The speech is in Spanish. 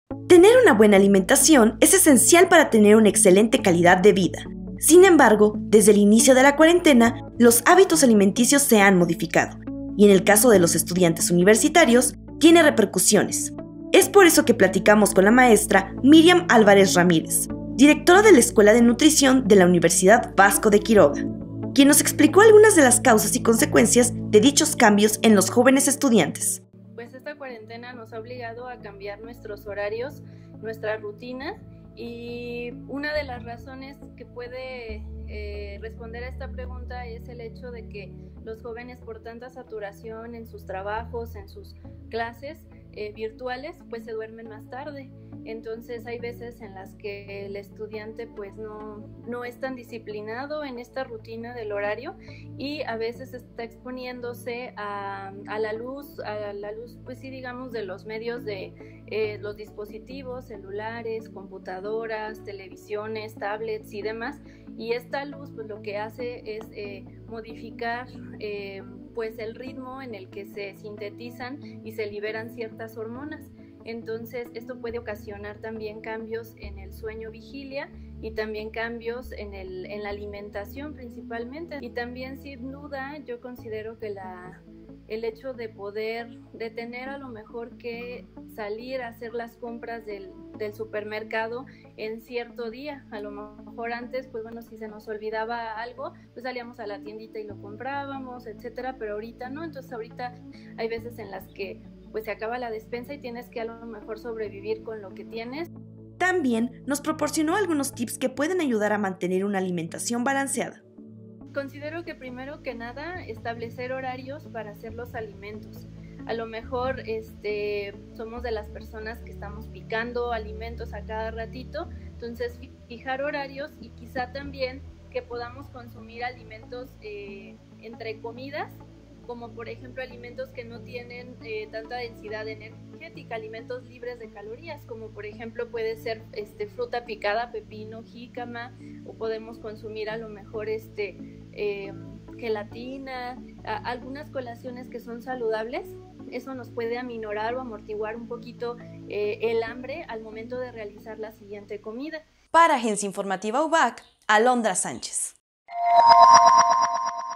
Tener una buena alimentación es esencial para tener una excelente calidad de vida. Sin embargo, desde el inicio de la cuarentena, los hábitos alimenticios se han modificado, y en el caso de los estudiantes universitarios, tiene repercusiones. Es por eso que platicamos con la maestra Miriam Álvarez Ramírez, directora de la Escuela de Nutrición de la Universidad Vasco de Quiroga, quien nos explicó algunas de las causas y consecuencias de dichos cambios en los jóvenes estudiantes. Pues esta cuarentena nos ha obligado a cambiar nuestros horarios, nuestra rutina, y una de las razones que puede responder a esta pregunta es el hecho de que los jóvenes, por tanta saturación en sus trabajos, en sus clases virtuales, pues se duermen más tarde. Entonces hay veces en las que el estudiante pues no es tan disciplinado en esta rutina del horario y a veces está exponiéndose a la luz pues sí, digamos, de los medios de los dispositivos, celulares, computadoras, televisiones, tablets y demás. Y esta luz pues lo que hace es modificar pues el ritmo en el que se sintetizan y se liberan ciertas hormonas. Entonces esto puede ocasionar también cambios en el sueño vigilia y también cambios en la alimentación principalmente. Y también, sin duda, yo considero que el hecho de tener a lo mejor que salir a hacer las compras del supermercado en cierto día. A lo mejor antes, pues bueno, si se nos olvidaba algo, pues salíamos a la tiendita y lo comprábamos, etcétera, pero ahorita no. Entonces ahorita hay veces en las que pues se acaba la despensa y tienes que a lo mejor sobrevivir con lo que tienes. También nos proporcionó algunos tips que pueden ayudar a mantener una alimentación balanceada. Considero que primero que nada establecer horarios para hacer los alimentos. A lo mejor somos de las personas que estamos picando alimentos a cada ratito, entonces fijar horarios y quizá también que podamos consumir alimentos entre comidas, como por ejemplo alimentos que no tienen tanta densidad energética, alimentos libres de calorías, como por ejemplo puede ser fruta picada, pepino, jícama, o podemos consumir a lo mejor gelatina, algunas colaciones que son saludables. Eso nos puede aminorar o amortiguar un poquito el hambre al momento de realizar la siguiente comida. Para Agencia Informativa UBAC, Alondra Sánchez.